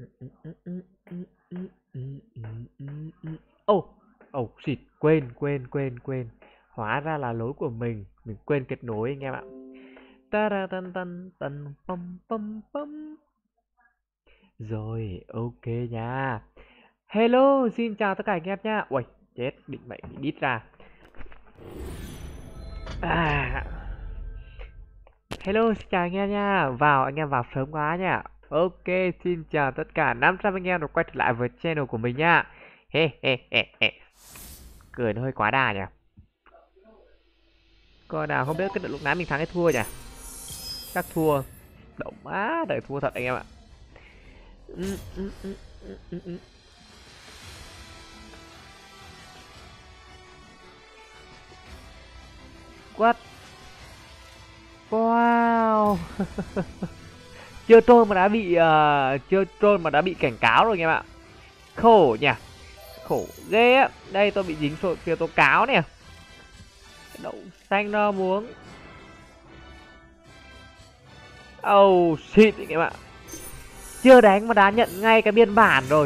Ô, xịt, quên. Hóa ra là lỗi của mình quên kết nối anh em ạ. Tararantantần, păm păm păm. Rồi, ok nha. Hello, xin chào tất cả anh em nha. Uầy, chết, định mệnh bị đít ra. À, hello, xin chào anh em nha. Anh em vào sớm quá nha. Ok, xin chào tất cả 500 anh em đã quay trở lại với channel của mình nha. He he he he. Cười nó hơi quá đà nhỉ. Coi nào không biết cái lúc nãy mình thắng hay thua nhỉ? Chắc thua. Động má, đợi thua thật anh em ạ. Ừ, ừ, ừ, ừ, ừ, ừ. What? Wow. Chưa troll mà đã bị cảnh cáo rồi anh em ạ. Khổ nhỉ. Khổ ghê á. Đây tôi bị dính phiếu tố cáo nè. Đậu xanh nó muốn. Oh shit anh em ạ. Chưa đánh mà đã nhận ngay cái biên bản rồi.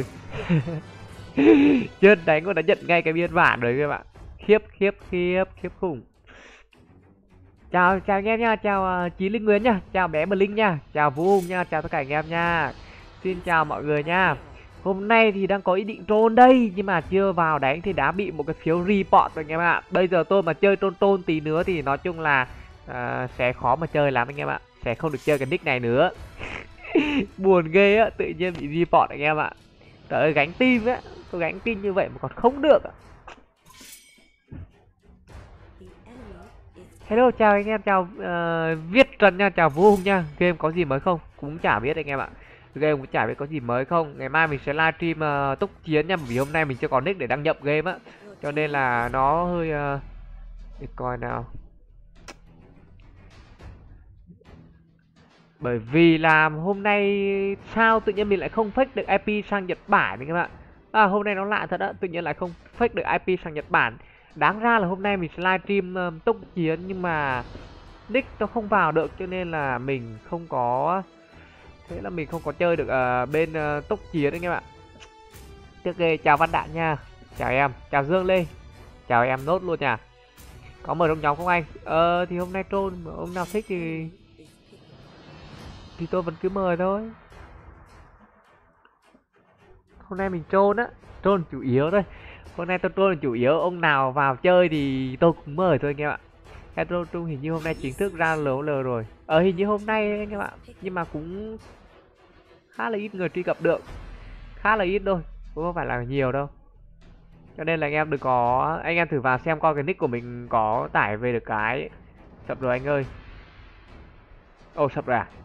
Chưa đánh mà đã nhận ngay cái biên bản rồi các bạn. Khiếp khủng. Chào anh em nha, chào Chí Linh Nguyễn nha, chào bé Bờ Linh nha, chào Vũ Hùng nha, chào tất cả anh em nha. Xin chào mọi người nha. Hôm nay thì đang có ý định troll đây nhưng mà chưa vào đánh thì đã bị một cái phiếu report rồi anh em ạ. Bây giờ tôi mà chơi troll tí nữa thì nói chung là sẽ khó mà chơi lắm anh em ạ. Sẽ không được chơi cái nick này nữa. Buồn ghê á, tự nhiên bị report anh em ạ. Trời ơi gánh team á, tôi gánh team như vậy mà còn không được ạ. Hello chào anh em, chào Viết Trần nha, chào Vũ Hùng nha. Game có gì mới không? Cũng chả biết anh em ạ. Game cũng chả biết có gì mới không. Ngày mai mình sẽ livestream tốc chiến nha, bởi vì hôm nay mình chưa có nick để đăng nhập game á. Cho nên là nó hơi để coi nào. Bởi vì là hôm nay sao tự nhiên mình lại không fake được IP sang Nhật Bản anh em ạ. Hôm nay nó lạ thật á, tự nhiên lại không fake được IP sang Nhật Bản. Đáng ra là hôm nay mình sẽ livestream tốc chiến nhưng mà nick nó không vào được cho nên là mình không có, thế là mình không có chơi được bên tốc chiến anh em ạ. Tiếc ghê. Chào Văn Đạn nha, chào em, chào Dương Lê, chào em nốt luôn nha. Có mở trong nhóm không anh? Thì hôm nay troll mà ông nào thích thì tôi vẫn cứ mời thôi. Hôm nay mình troll á, troll chủ yếu thôi. Hôm nay tôi troll chủ yếu, ông nào vào chơi thì tôi cũng mời thôi anh em ạ. Hydro Trung hình như hôm nay chính thức ra LOL rồi. Hình như hôm nay anh em ạ. Nhưng mà cũng khá là ít người truy cập được. Khá là ít thôi, cũng không phải là nhiều đâu. Cho nên là anh em đừng có, anh em thử vào xem coi cái nick của mình có tải về được cái. Sập rồi anh ơi. Sập rồi à?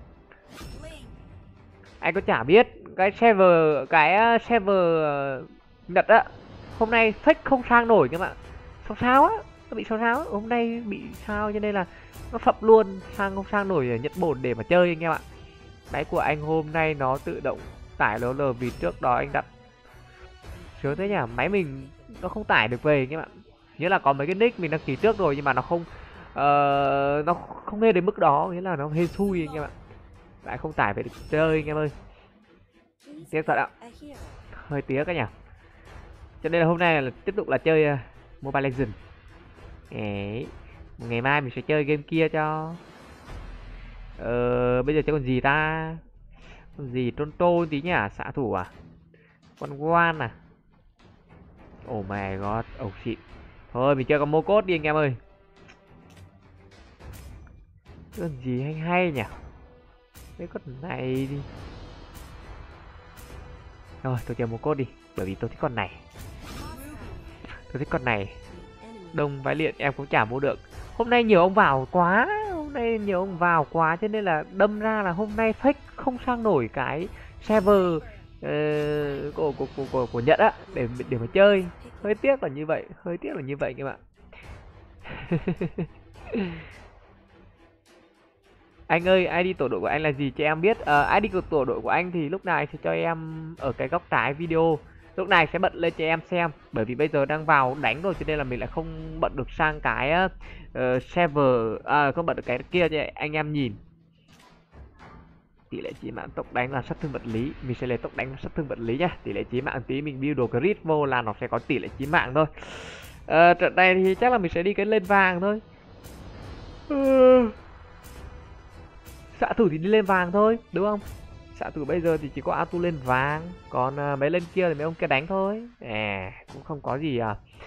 Anh có chả biết cái server Nhật á, hôm nay fake không sang nổi các bạn. Sao á, nó bị sao á, hôm nay bị sao cho nên là nó sập luôn, không sang nổi ở Nhật Bản để mà chơi anh em ạ. Máy của anh hôm nay nó tự động tải LOL vì trước đó anh đặt sướng thế nhỉ, máy mình nó không tải được về anh em ạ. Nghĩa là có mấy cái nick mình đăng ký trước rồi nhưng mà nó không lên đến mức đó, nghĩa là nó hên xui anh em ạ, lại không tải về được chơi anh em ơi. Tiếc thật ạ, hơi tiếc cái nhỉ. Cho nên là hôm nay là tiếp tục là chơi Mobile Legends. Đấy. Ngày mai mình sẽ chơi game kia cho. Bây giờ chơi con gì ta? Con gì trôn tí nhỉ? Xạ thủ à? Con Guan à? Oh my god, oh shit. Thôi mình chơi con Mô Cốt đi anh em ơi. Con gì hay hay nhỉ? Cái con này đi. Rồi tôi chơi Mô Cốt đi, bởi vì tôi thích con này. Tôi thích con này. Đông vãi liện em cũng chả mua được. Hôm nay nhiều ông vào quá, cho nên là đâm ra là hôm nay fake không sang nổi cái server của Nhật á để mà chơi. Hơi tiếc là như vậy, các bạn. Anh ơi, ID tổ đội của anh là gì cho em biết? ID của tổ đội của anh thì lúc này sẽ cho em ở cái góc trái video. Lúc này sẽ bật lên cho em xem, bởi vì bây giờ đang vào đánh rồi cho nên là mình lại không bật được sang cái server, không bật được cái kia cho anh em nhìn. Tỷ lệ chí mạng tốc đánh là sát thương vật lý. Mình sẽ lấy tốc đánh sát thương vật lý nhá. Tỷ lệ chí mạng tí mình build đồ crit vô là nó sẽ có tỷ lệ chí mạng thôi. Trận này thì chắc là mình sẽ đi cái lên vàng thôi. Xạ thủ thì đi lên vàng thôi, đúng không? Xạ thủ bây giờ thì chỉ có auto lên vàng, còn mấy lên kia thì mấy ông kia đánh thôi. Cũng không có gì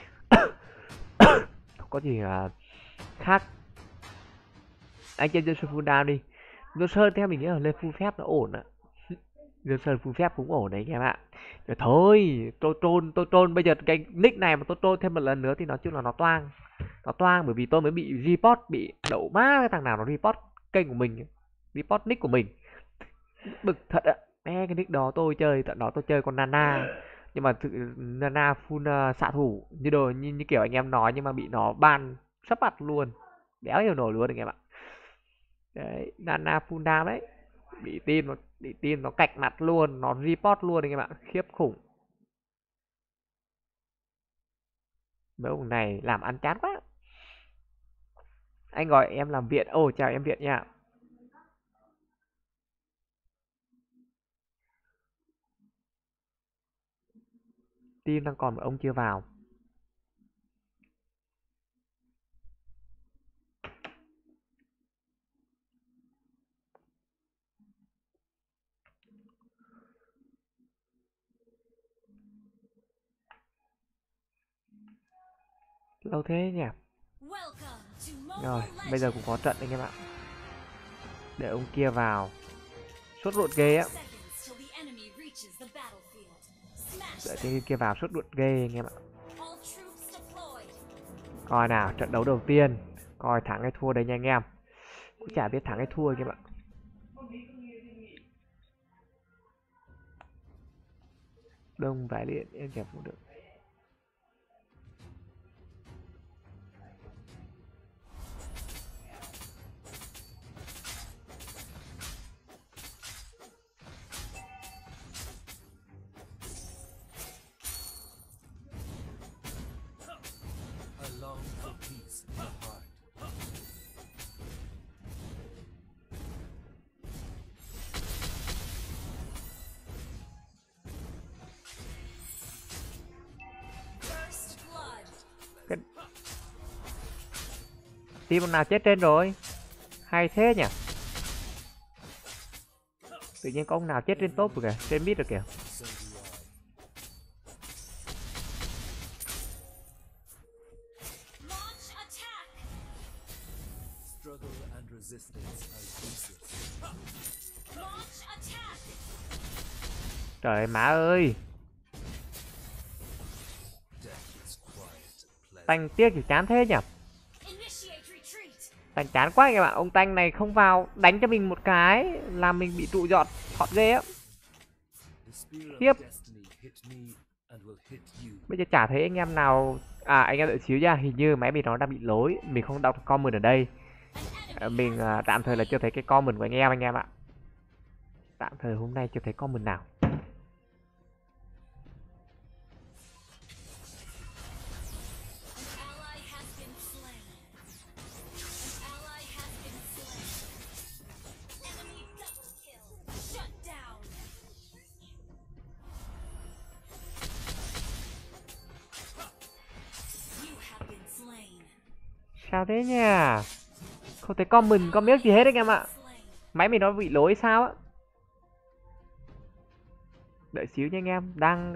không có gì khác. Anh chơi Johnson full down đi. Johnson theo mình nghĩ là lên full phép nó ổn ạ. Johnson full phép cũng ổn đấy anh em ạ. Rồi thôi, tôi trôn bây giờ cái nick này mà tôi trôn thêm một lần nữa thì nói chung là nó toang. Nó toang bởi vì tôi mới bị report, bị đậu má cái thằng nào nó report kênh của mình, report nick của mình. Bực thật ạ. Cái nick đó tôi chơi, tận đó tôi chơi con Nana. Nhưng mà Nana full xạ thủ như đồ như kiểu anh em nói, nhưng mà bị nó ban sắp mặt luôn. Đéo hiểu nổi luôn anh em ạ. Đấy, Nana full down đấy. Bị team nó cạch mặt luôn, nó report luôn anh em ạ. Khiếp khủng. Mấy ông này làm ăn chán quá. Anh gọi em làm viện. Ồ, chào em viện nha. Team đang còn một ông chưa vào. Lâu thế nhỉ. Rồi, bây giờ cũng có trận anh em ạ. Để ông kia vào. Sốt ruột ghê á. Đợi tên kia vào sốt ruột ghê anh em ạ. Coi nào, trận đấu đầu tiên. Coi thắng hay thua đây nha anh em. Cũng chả biết thắng hay thua anh em ạ. Đông vài điện em chả cũng được. Team ông nào chết trên rồi. Hay thế nhỉ. Tự nhiên có ông nào chết trên top rồi kìa, trên mid rồi kìa. Trời má ơi. Tanh tiếc thì chán thế nhỉ. Tanh chán quá anh em ạ. Ông Tanh này không vào đánh cho mình một cái làm mình bị trụ giọt hot ghê á. Khiếp. Bây giờ chả thấy anh em nào. Anh em đợi xíu nha. Hình như máy mình nó đang bị lỗi. Mình không đọc comment ở đây. Mình tạm thời là chưa thấy cái comment của anh em ạ. Tạm thời hôm nay chưa thấy comment nào. Sao thế nhỉ? Không thấy comment, comment gì hết anh em ạ. Máy mình nó bị lỗi sao á. Đợi xíu nha anh em.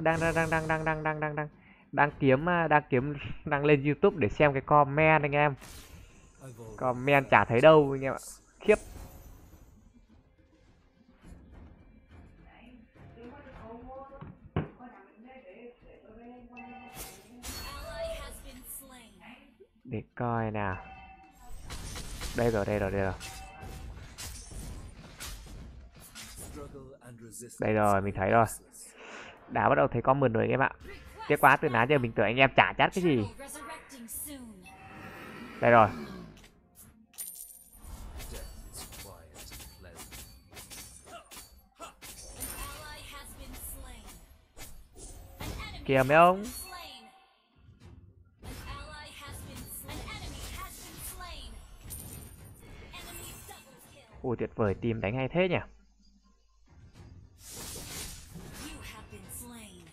Đang kiếm lên YouTube để xem cái comment anh em. Comment chả thấy đâu anh em ạ. Khiếp. Để coi nào. Đây rồi. Đây rồi, mình thấy rồi. Đã bắt đầu thấy comment rồi anh em ạ. Tiếc quá, từ nãy giờ mình tưởng anh em chả chát cái gì. Đây rồi. Kìa mấy ông. Ui tuyệt vời, team đánh hay thế nhỉ.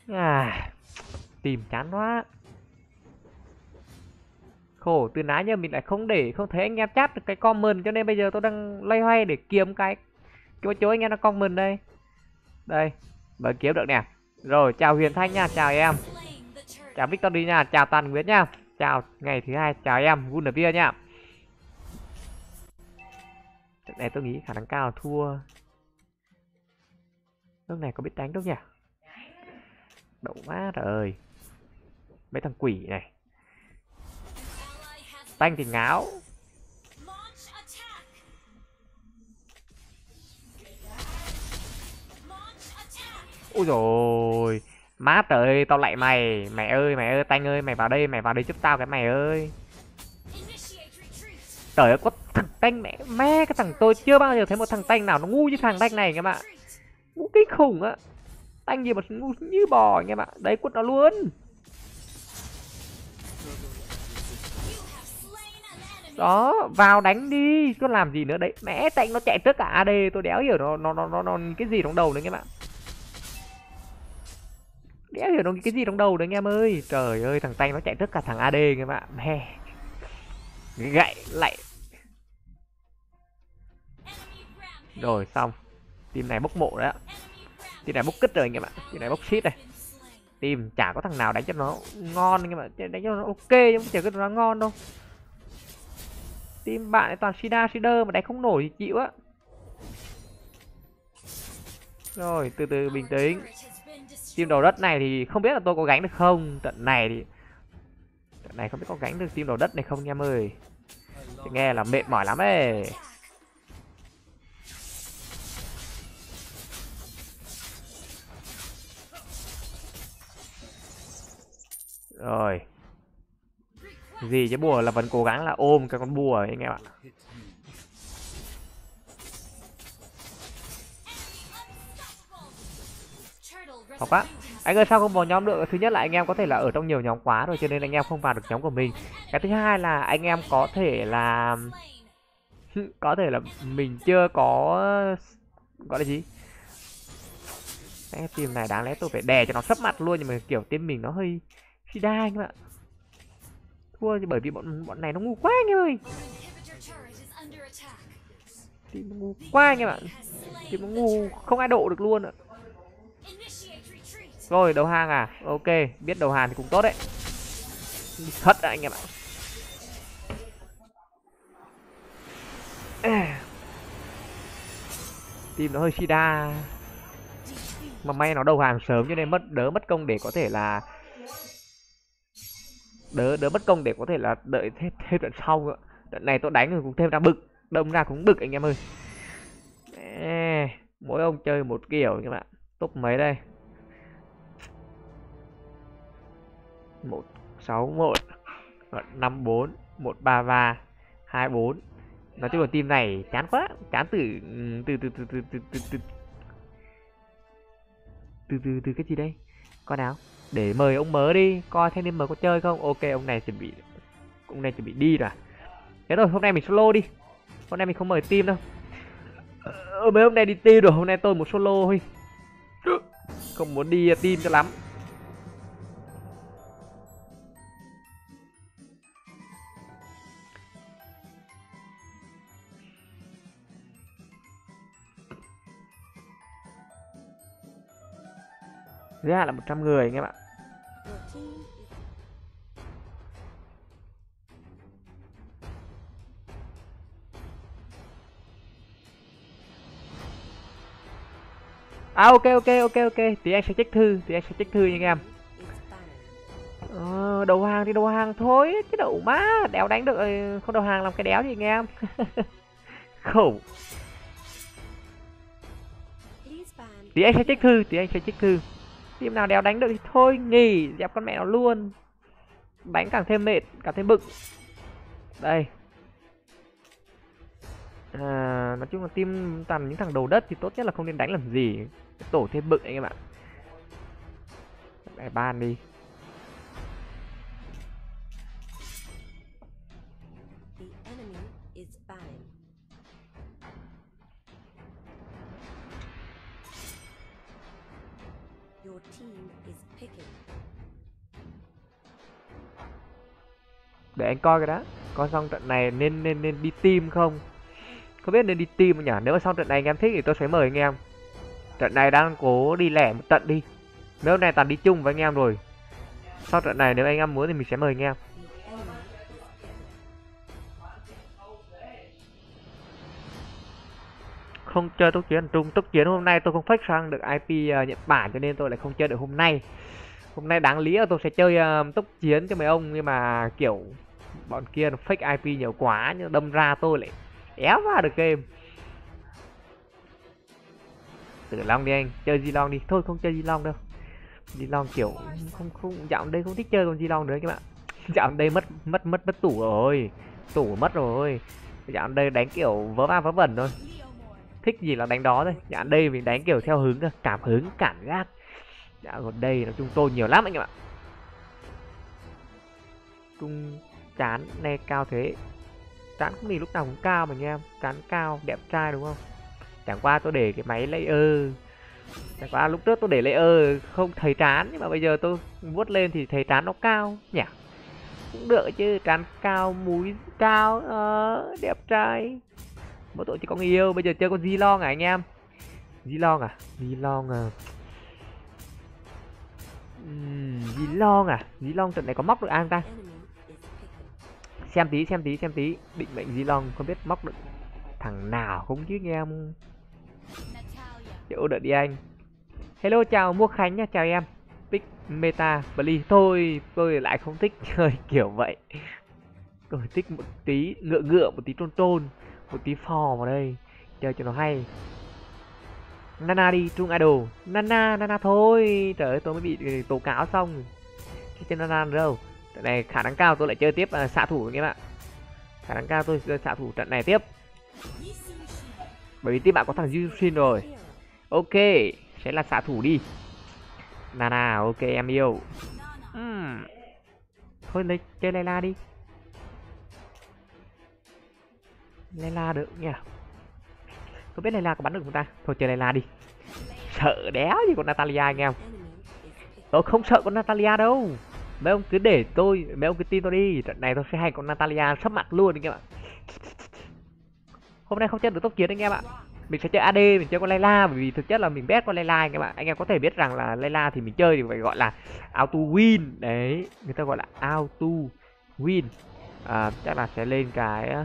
À, tìm chán quá. Khổ từ nãy giờ mình lại không thấy anh em chat được cái comment, cho nên bây giờ tôi đang loay hoay để kiếm cái chỗ anh em đang comment đây. Đây, mới kiếm được nè. Rồi, chào Huyền Thanh nha, chào em. Chào Victory nha, chào Toàn Nguyễn nha. Chào ngày thứ hai, chào em Gunavir nha. Trận này tôi nghĩ khả năng cao là thua. Lúc này có biết đánh đâu nhỉ? Đậu má rồi. Mấy thằng quỷ này. Tanh thì ngáo. Ôi rồi, má trời, tao lại mày. Mày ơi, Tanh ơi, mày vào đây giúp tao cái mày ơi. Trời ơi, có thằng Tanh mẹ cái thằng tôi chưa bao giờ thấy một thằng Tanh nào nó ngu như thằng Tanh này anh em ạ. Ngu kinh khủng á. Tanh gì mà ngu như bò anh em ạ. Đấy, quất nó luôn. Đó, vào đánh đi, cứ làm gì nữa đấy. Mẹ Tanh nó chạy trước cả AD, tôi đéo hiểu nó cái gì trong đầu đấy anh em ạ. Đéo hiểu nó cái gì trong đầu đấy anh em ơi. Trời ơi, thằng Tanh nó chạy trước cả thằng AD anh em ạ. Mẹ. Gậy lại. Rồi xong. Team này bốc mộ đấy ạ. Team này bốc kích rồi anh em ạ. Team này bốc shit này. Team chả có thằng nào đánh cho nó ngon anh em ạ. Đánh cho nó ok nhưng mà chả có nó ngon đâu. Team bạn ấy toàn Shida mà đánh không nổi thì chịu á. Rồi, từ từ bình tĩnh. Team đầu đất này thì không biết là tôi có gánh được không. Trận này không biết có gánh được team đầu đất này không anh em ơi. Thì nghe là mệt mỏi lắm ấy. Rồi. Gì chứ bùa là vẫn cố gắng là ôm cái con bùa ấy, anh em ạ. Học á. Anh ơi sao không vào nhóm được? Thứ nhất là anh em có thể là ở trong nhiều nhóm quá rồi cho nên anh em không vào được nhóm của mình. Cái thứ hai là anh em có thể là mình chưa có gọi là gì? Cái team này đáng lẽ tôi phải đè cho nó sấp mặt luôn nhưng mà kiểu team mình nó hơi Shida anh em ạ. Thua bởi vì bọn này nó ngu quá anh em ơi. Team nó ngu quá anh em ạ. Team nó ngu không ai độ được luôn ạ. Rồi đầu hàng à? Ok, biết đầu hàng thì cũng tốt đấy. Thật anh em ạ. Team nó hơi Shida. Mà may nó đầu hàng sớm cho nên đỡ mất công để có thể là đỡ mất công để có thể là đợi thêm trận sau nữa. Trận này tôi đánh rồi cũng thêm ra bực, đâm ra cũng bực anh em ơi. Mỗi ông chơi một kiểu các bạn. Top mấy đây? 161 54 133 24. Nói chung là team này chán quá, chán từ cái gì đây? Coi nào, để mời ông mớ đi, coi xem đêm mờ có chơi không. Ok, ông này chuẩn bị đi rồi. Thế rồi, hôm nay mình solo đi. Hôm nay mình không mời team đâu. Mấy hôm nay đi team rồi, hôm nay tôi một solo thôi. Không muốn đi team cho lắm. Giới hạn là 100 người anh em ạ. À ok. Tí anh sẽ check thư, nha anh em. Đầu hàng thì đầu hàng thôi, chứ đậu má đéo đánh được không đầu hàng làm cái đéo gì anh em. Khổ. Tí anh sẽ check thư. Team nào đéo đánh được thì thôi nghỉ, dẹp con mẹ nó luôn. Đánh càng thêm mệt, càng thêm bực. Đây. Nói chung là team toàn những thằng đầu đất thì tốt nhất là không nên đánh làm gì. Tổ thêm bực anh em ạ. Bài ban đi. Để anh coi cái đó. Coi xong trận này nên đi team không? Không biết nên đi team không nhỉ? Nếu mà xong trận này anh em thích thì tôi sẽ mời anh em. Trận này đang cố đi lẻ một trận đi. Nếu này toàn đi chung với anh em rồi. Sau trận này nếu anh em muốn thì mình sẽ mời anh em. Không chơi tốc chiến trung. Tốc chiến hôm nay tôi không fake sang được IP Nhật Bản cho nên tôi lại không chơi được hôm nay. Hôm nay đáng lý là tôi sẽ chơi tốc chiến cho mấy ông, nhưng mà kiểu bọn kia nó fake IP nhiều quá, nhưng đâm ra tôi lại éo vào được game. Tử Long đi anh, chơi Zilong đi. Thôi không chơi Zilong đâu. Zilong kiểu không dạo đây không thích chơi con Zilong nữa các bạn. Dạo đây mất tủ rồi. Tủ mất rồi. Dạo đây đánh kiểu vớ va vớ vẩn thôi. Thích gì là đánh đó thôi. Dạo đây mình đánh kiểu theo hứng, cảm hứng, cảm giác. Dạo gần đây nói chung tôi nhiều lắm anh em ạ. Trung chán ne cao thế. Chán không gì lúc nào cũng cao mà anh em. Chán cao, đẹp trai đúng không? Chẳng qua tôi để cái máy layer. Chẳng qua lúc trước tôi để layer không thấy trán, nhưng mà bây giờ tôi vuốt lên thì thấy trán nó cao nhỉ. Cũng được chứ, trán cao, múi cao, đẹp trai. Mỗi tội chỉ có người yêu. Bây giờ chơi con Zilong à anh em? Zilong à? Zilong à? Zilong à? Zilong trận này có móc được ai không ta? Xem tí. Định mệnh Zilong không biết móc được thằng nào không chứ anh em. Chịu đợi đi anh. Hello chào Mua Khánh nha, chào em. Pick Meta Bli. Thôi tôi lại không thích chơi kiểu vậy. Tôi thích một tí ngựa, một tí trôn, một tí phò vào đây. Chơi cho nó hay. Nana đi, Trung Idol. Nana thôi. Trời ơi tôi mới bị tố cáo xong. Chứ chơi Nana đâu. Trận này khả năng cao tôi lại chơi tiếp xạ thủ anh em ạ. Khả năng cao tôi chơi xạ thủ trận này tiếp. Bởi vì team bạn có thằng Yushin rồi. Ok, sẽ là xạ thủ đi. Nana, ok em yêu. Thôi lấy chơi Layla đi. Layla được nhỉ. Không biết Layla có bắn được không ta. Thôi chơi Layla đi. Sợ đéo gì con Natalia anh em. Tôi không sợ con Natalia đâu. Mấy ông cứ để tôi, mấy ông cứ tin tôi đi. Trận này tôi sẽ hay con Natalia sắp mặt luôn anh em ạ. Hôm nay không chơi được tốc chiến anh em ạ. Mình sẽ chơi AD, mình chơi con Layla, bởi vì thực chất là mình bet con Layla anh em ạ. Anh em có thể biết rằng là Layla thì mình chơi thì phải gọi là auto win. Đấy, người ta gọi là auto win. Chắc là sẽ lên cái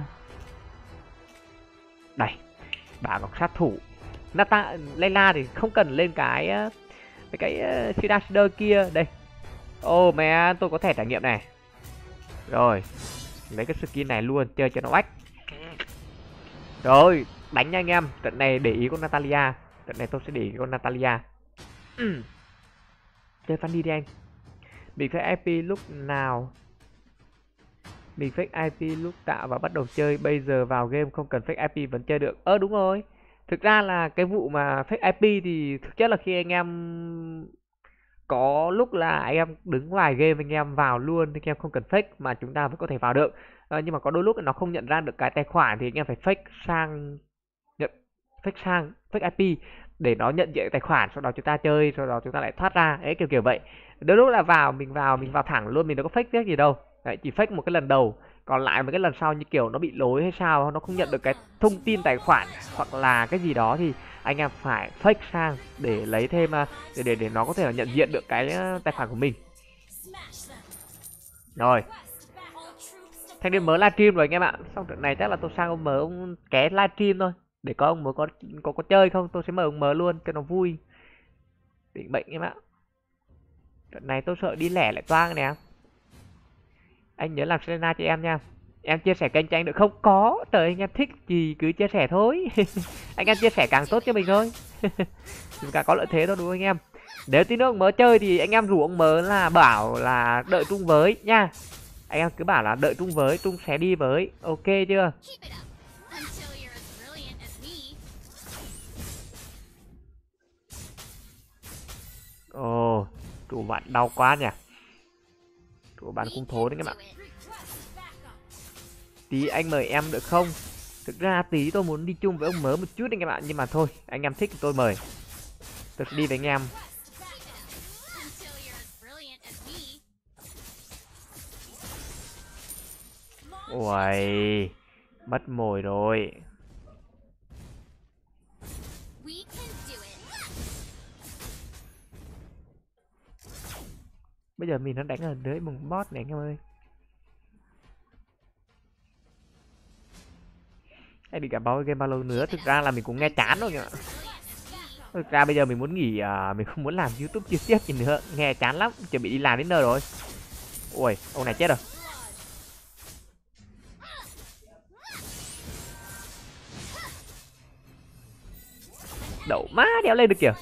đây, bả ngọc sát thủ. Layla thì không cần lên cái Shidaster kia. Đây. Oh man, tôi có thẻ trải nghiệm này. Rồi, lấy cái skin này luôn, chơi cho nó oách. Rồi, đánh nha anh em. Trận này để ý con Natalia. Trận này tôi sẽ để ý con Natalia. Chơi Fanny đi anh. Mình fake IP lúc nào? Mình fake IP lúc tạo và bắt đầu chơi. Bây giờ vào game không cần fake IP vẫn chơi được. Đúng rồi. Thực ra là cái vụ mà fake IP thì thực chất là khi anh em có lúc là anh em đứng ngoài game anh em vào luôn, anh em không cần fake mà chúng ta vẫn có thể vào được. Nhưng mà có đôi lúc nó không nhận ra được cái tài khoản thì anh em phải fake IP để nó nhận diện tài khoản, sau đó chúng ta chơi, sau đó chúng ta lại thoát ra ấy, kiểu vậy. Đôi lúc là mình vào thẳng luôn, mình đâu có fake tiếc gì đâu. Đấy, chỉ fake một cái lần đầu, còn lại mấy cái lần sau như kiểu nó bị lỗi hay sao, nó không nhận được cái thông tin tài khoản hoặc là cái gì đó thì anh em phải fake sang để lấy thêm để nó có thể là nhận diện được cái tài khoản của mình. Rồi, thanh niên mới livestream rồi anh em ạ. Xong trận này chắc là tôi sang ông mới ông ké livestream thôi, để có ông mới có chơi không, tôi sẽ mời ông mới luôn cho nó vui. Định bệnh em ạ. Trận này tôi sợ đi lẻ lại toang nè. Anh nhớ làm Selena cho em nha. Em chia sẻ kênh cho anh được không? Có, trời anh em thích gì cứ chia sẻ thôi. Anh em chia sẻ càng tốt cho mình thôi. Chúng ta có lợi thế thôi đúng không anh em? Nếu tí nữa ông mới chơi thì anh em rủ ông mới là bảo là đợi Trung với nha. Anh em cứ bảo là đợi Trung với, Trung sẽ đi với. Ok chưa? Ồ, chủ bạn đau quá nhỉ. Chủ bạn cung thối đấy các bạn. Tí anh mời em được không? Thực ra tí tôi muốn đi chung với ông mới một chút anh em ạ, nhưng mà thôi, anh em thích thì tôi mời. Tôi sẽ đi với anh em. Uầy, mất mồi rồi. Bây giờ mình nó đánh ở dưới mùng boss này anh em ơi. Hay bị cả bao game bao lâu nữa, thực ra là mình cũng nghe chán rồi nhỉ. Thực ra bây giờ mình muốn nghỉ, mình không muốn làm YouTube chia tiếp gì nữa, nghe chán lắm, chuẩn bị đi làm đến nơi rồi. Ui, ông này chết rồi. Đậu má đéo lên được kìa.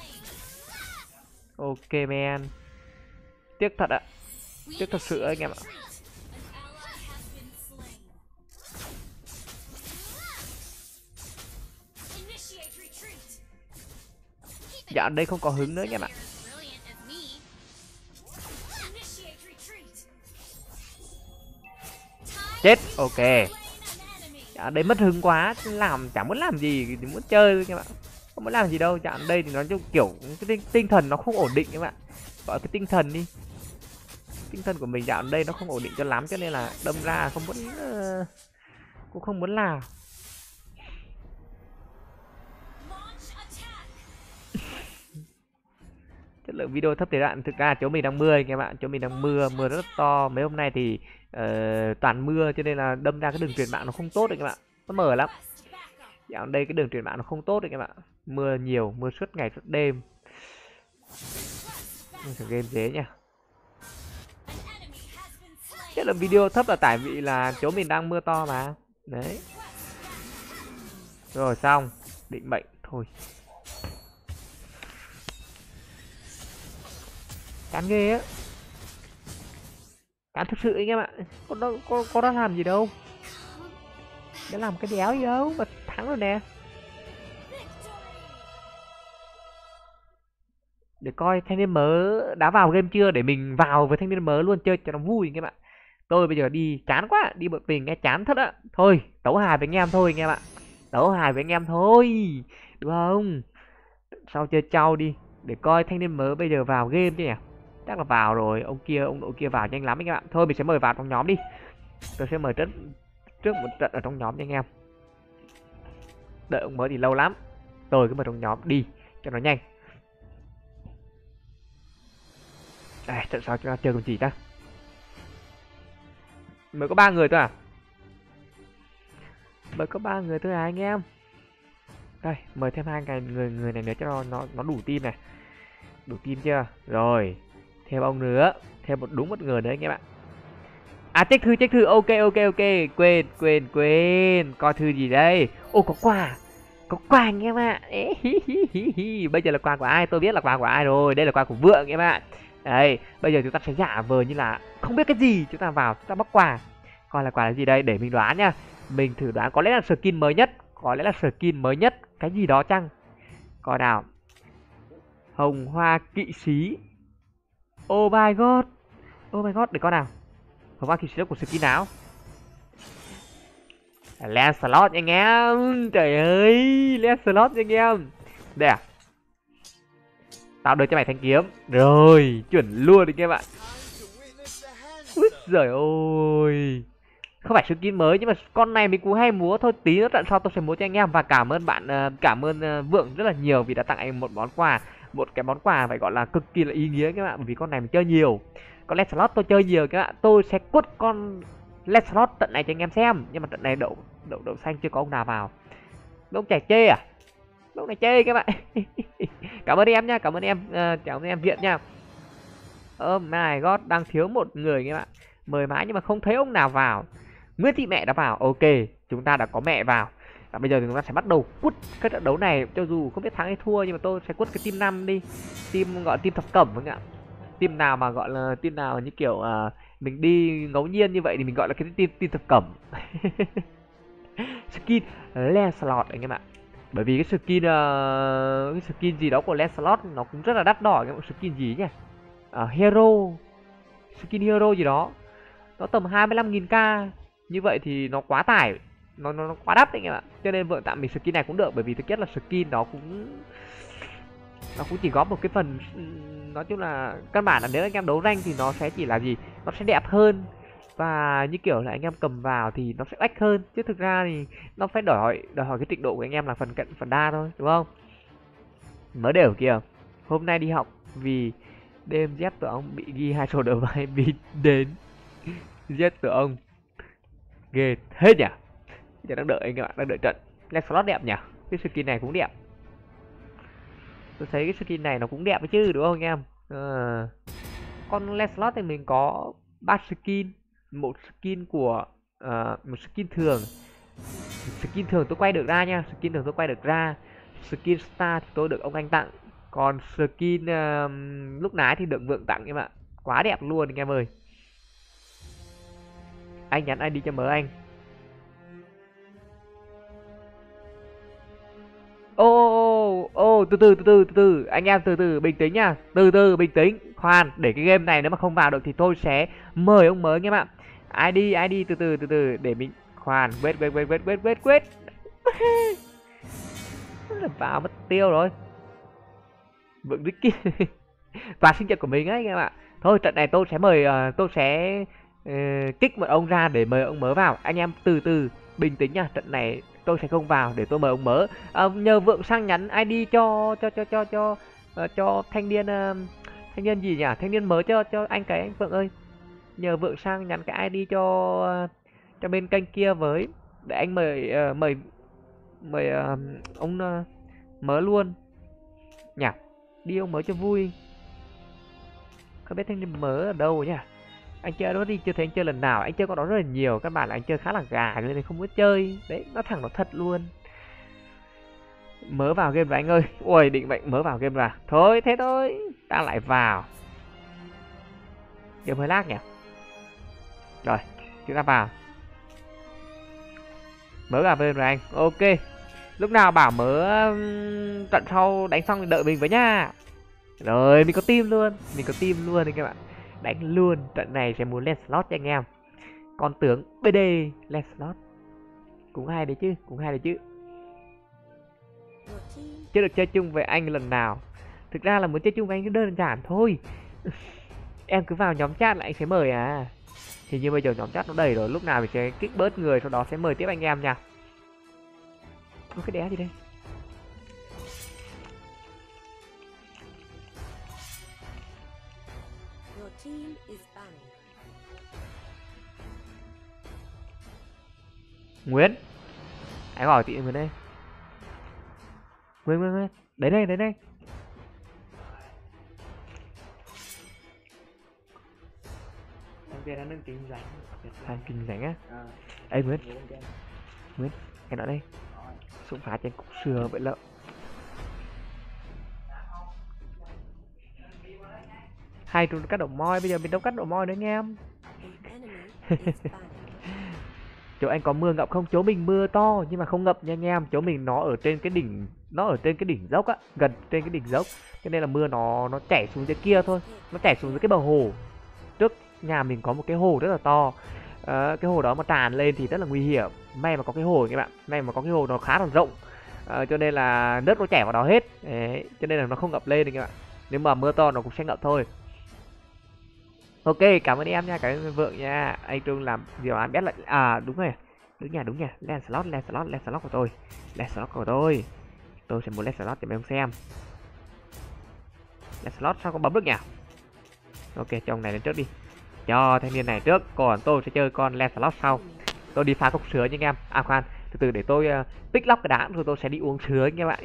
Ok man. Tiếc thật ạ. Tiếc thật sự anh em ạ. Dạ đây không có hứng nữa anh em ạ. Chết, ok. Dạ đây mất hứng quá, làm chẳng muốn làm gì, chỉ muốn chơi thôi anh em ạ. Không muốn làm gì đâu, chạm đây thì nó kiểu cái tinh thần nó không ổn định các bạn. Gọi cái tinh thần đi. Tinh thần của mình dạo đây nó không ổn định cho lắm, cho nên là đâm ra không muốn cũng không muốn làm. Chất lượng video thấp thế đoạn, thực ra chỗ mình đang mưa anh em ạ, chỗ mình đang mưa rất to, mấy hôm nay thì toàn mưa cho nên là đâm ra cái đường truyền mạng nó không tốt anh em ạ, nó mờ lắm. Dạo đây cái đường truyền mạng nó không tốt anh em ạ, mưa nhiều, mưa suốt ngày suốt đêm. Thử game dế nha. Chất lượng video thấp là tại vì là chỗ mình đang mưa to mà. Đấy. Rồi xong, định mệnh thôi. Chán ghê á. Chán thực sự anh em ạ. Có đã làm gì đâu. Đã làm cái đéo gì đâu mà thắng rồi nè. Để coi thanh niên mới đã vào game chưa, để mình vào với thanh niên mới luôn chơi cho nó vui anh em ạ. Tôi bây giờ đi chán quá, đi một mình nghe chán thật á. Thôi, tấu hài với anh em thôi anh em ạ. Tấu hài với anh em thôi. Đúng không? Sau chơi trâu đi. Để coi thanh niên mới bây giờ vào game chứ nhỉ. Chắc là vào rồi, ông nội kia vào nhanh lắm anh em ạ. Thôi mình sẽ mời vào trong nhóm đi. Tôi sẽ mời trước một trận ở trong nhóm nha anh em. Đợi ông mới thì lâu lắm. Tôi cứ mời trong nhóm đi cho nó nhanh. Đây, trận sau chúng ta chơi con gì ta? Mới có 3 người thôi à? Mới có 3 người thôi à anh em. Đây, mời thêm 2 người này nữa cho nó đủ team này. Đủ team chưa? Rồi, thêm ông nữa, thêm đúng một người nữa anh em ạ. À check thư, ok, quên, coi thư gì đây? Ô có quà anh em ạ. Bây giờ là quà của ai? Tôi biết là quà của ai rồi, đây là quà của Vượng anh em ạ. Đây, bây giờ chúng ta sẽ giả vờ như là không biết cái gì, chúng ta vào, chúng ta bóc quà. Coi là quà là gì đây, để mình đoán nha. Mình thử đoán, có lẽ là skin mới nhất, cái gì đó chăng? Coi nào. Hồng hoa kỵ sĩ. Oh my god, để coi nào. Hồng hoa kỵ sĩ của skin nào? Lancelot anh em. Trời ơi, Lancelot anh em. Đây à? Tao đưa cho mày thanh kiếm. Rồi, chuẩn luôn anh em ạ. Úi giời ơi. Không phải skin mới nhưng mà con này mình cũng hay múa thôi, tí nữa trận sau tôi sẽ múa cho anh em. Và cảm ơn bạn, cảm ơn Vượng rất là nhiều vì đã tặng anh một món quà, một cái món quà phải gọi là cực kỳ là ý nghĩa các bạn, bởi vì con này mình chơi nhiều. Con Lancelot tôi chơi nhiều các bạn, tôi sẽ quất con Lancelot trận này cho anh em xem. Nhưng mà trận này đậu xanh chưa có ông nào vào. Ông trẻ chê à? Ông này chê các bạn. Cảm ơn em nhá, cảm ơn em Viện nha. My god, đang thiếu một người các bạn. Mời mãi nhưng mà không thấy ông nào vào. Nguyễn Thị Mẹ đã vào, ok, chúng ta đã có mẹ vào. Và bây giờ thì chúng ta sẽ bắt đầu quất cái trận đấu này, cho dù không biết thắng hay thua nhưng mà tôi sẽ quất cái team 5 đi. Team gọi team thập cẩm các bạn. Team nào mà gọi là team nào như kiểu mình đi ngẫu nhiên như vậy thì mình gọi là cái team thập cẩm. Skin Lancelot anh em ạ. Bởi vì cái skin gì đó của Lancelot nó cũng rất là đắt đỏ, cái skin gì nhỉ? Hero. Skin hero gì đó. Nó tầm 25.000k. Như vậy thì nó quá tải, nó quá đắt anh em ạ. Cho nên Vượng tặng mình skin này cũng được, bởi vì thực chất là skin nó cũng chỉ góp một cái phần, nói chung là căn bản là nếu anh em đấu rank thì nó sẽ chỉ là gì, nó sẽ đẹp hơn. Và như kiểu là anh em cầm vào thì nó sẽ ách hơn, chứ thực ra thì nó phải đòi hỏi cái trình độ của anh em là phần cận phần đa thôi, đúng không? Mới đều kìa. Hôm nay đi học vì đêm dép tụi ông bị ghi 2 số đầu vai bị đến giết tụi ông. Ghê thế nhỉ. Giờ đang đợi anh các bạn, đang đợi trận. Lancelot đẹp nhỉ. Cái skin này cũng đẹp. Tôi thấy cái skin này nó cũng đẹp đấy chứ, đúng không anh em? Con Lancelot thì mình có 3 skin, một skin của một skin thường. Skin thường tôi quay được ra nha, skin thường tôi quay được ra. Skin star thì tôi được ông anh tặng. Còn skin lúc nãy thì được Vượng tặng em ạ. Quá đẹp luôn anh em ơi. Anh nhắn ID cho mớ anh. Ô, từ từ, anh em từ từ bình tĩnh nha, từ từ bình tĩnh, khoan, để cái game này nếu mà không vào được thì tôi sẽ mời ông mới anh em ạ. ID từ từ để mình khoan, wait. Vào mất tiêu rồi. Vượng Ricky. Và sinh nhật của mình ấy anh em ạ. Thôi trận này tôi sẽ mời tôi sẽ kích một ông ra để mời ông mới vào. Anh em từ từ bình tĩnh nha, trận này tôi sẽ không vào để tôi mời ông mới. Nhờ Vượng sang nhắn ID cho thanh niên thanh niên gì nhỉ? Thanh niên mới cho anh cái anh Vượng ơi. Nhờ Vượng sang nhắn cái ID cho bên kênh kia với để anh mời ông mới luôn nhỉ. Đi ông mới cho vui. Không biết thanh niên mới ở đâu nhỉ? Anh chơi đó đi, chưa thấy anh chơi lần nào. Anh chơi con đó rất là nhiều, các bạn là anh chơi khá là gà nên không có chơi. Đấy, nó thẳng nó thật luôn. Mới vào game rồi anh ơi. Ui, định mệnh mới vào game rồi. Thôi thế thôi, ta lại vào. Game hơi lag nhỉ. Rồi, chúng ta vào. Mới vào game rồi anh. Ok. Lúc nào bảo mới trận sau đánh xong thì đợi mình với nha. Rồi, mình có team luôn anh các bạn. Đánh luôn, trận này sẽ muốn Lancelot cho anh em. Con tướng BD Lancelot. Cũng hay đấy chứ. Chưa được chơi chung với anh lần nào. Thực ra là muốn chơi chung với anh cứ đơn giản thôi. Em cứ vào nhóm chat là anh sẽ mời à. Hình như bây giờ nhóm chat nó đầy rồi, lúc nào mình sẽ kích bớt người sau đó sẽ mời tiếp anh em nha. Có cái đéo gì đây? Nguyễn, anh gọi chị Nguyễn đây. Nguyễn, đến đây. Thằng kia đang nâng kinh rảnh. Thằng kinh rảnh á. Ê Nguyễn, cái đó đây. Súng phá trên cục sừa vậy lợ. Hai tụi cắt đầu moi, bây giờ mình đâu cắt đầu moi nữa anh em. Chỗ anh có mưa ngập không? Chỗ mình mưa to nhưng mà không ngập nha anh em. Chỗ mình nó ở trên cái đỉnh dốc á, gần trên cái đỉnh dốc. Cho nên là mưa nó chảy xuống dưới kia thôi, nó chảy xuống dưới cái bờ hồ. Trước nhà mình có một cái hồ rất là to. Cái hồ đó mà tràn lên thì rất là nguy hiểm. May mà có cái hồ các bạn, may mà có cái hồ nó khá là rộng. Cho nên là nước nó chảy vào đó hết. Đấy, cho nên là nó không ngập lên các bạn. Nếu mà mưa to nó cũng sẽ ngập thôi. Ok, cảm ơn em nha, cảm ơn Vượng nha. Anh Trung làm dự án biết lại. À đúng rồi. Đúng nha. Lancelot của tôi. Tôi sẽ muốn Lancelot cho mấy ông xem. Lancelot sao có bấm được nhỉ? Ok, cho ông này lên trước đi. Cho thanh niên này trước, còn tôi sẽ chơi con Lancelot sau. Tôi đi pha cốc sứa nha anh em. À khoan, từ từ để tôi pick lock cái đá rồi tôi sẽ đi uống sứa anh em ạ.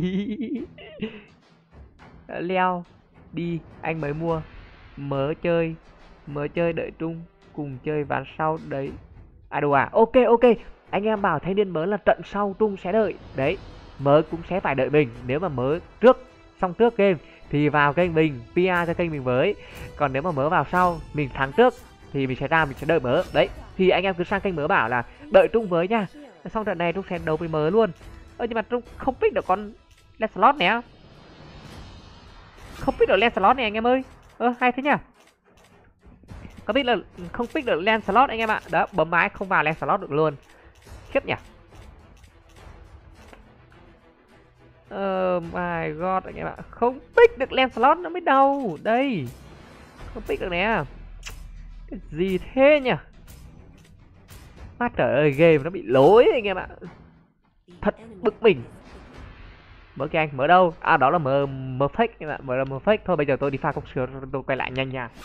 Leo đi, anh mới mua. Mới chơi đợi Trung cùng chơi ván sau đấy. Ok, anh em bảo thanh niên mới là trận sau Trung sẽ đợi đấy, mới cũng sẽ phải đợi mình. Nếu mà mới xong trước game thì vào kênh mình PR cho kênh mình với, còn nếu mà mới vào sau mình thắng trước thì mình sẽ đợi mới đấy. Thì anh em cứ sang kênh mới bảo là đợi Trung với nha, xong trận này Trung sẽ đấu với mới luôn. Nhưng mà Trung không pick được con Lancelot nè, không pick được Lancelot này anh em ơi. Hay thế nhá. Có biết là không pick được Lancelot anh em ạ. Đó, bấm mái không vào Lancelot được luôn. Khiếp nhỉ. My god anh em ạ. Không pick được Lancelot nó mới đau. Đây. Không pick được nè. Cái gì thế nhỉ? Má trời ơi, game nó bị lỗi anh em ạ. Thật bực mình. Mở kìa anh, mở đâu? À đó là mở fake em ạ, mở là mở fake. Thôi bây giờ tôi đi pha công sửa, tôi quay lại nhanh nha.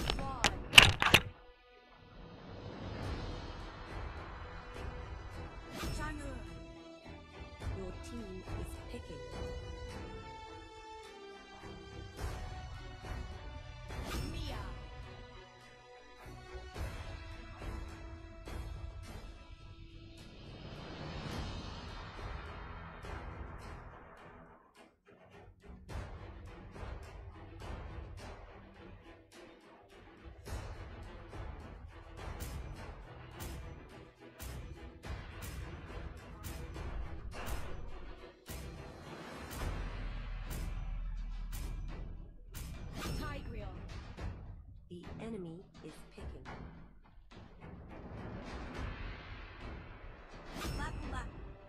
Enemy is picking. Black.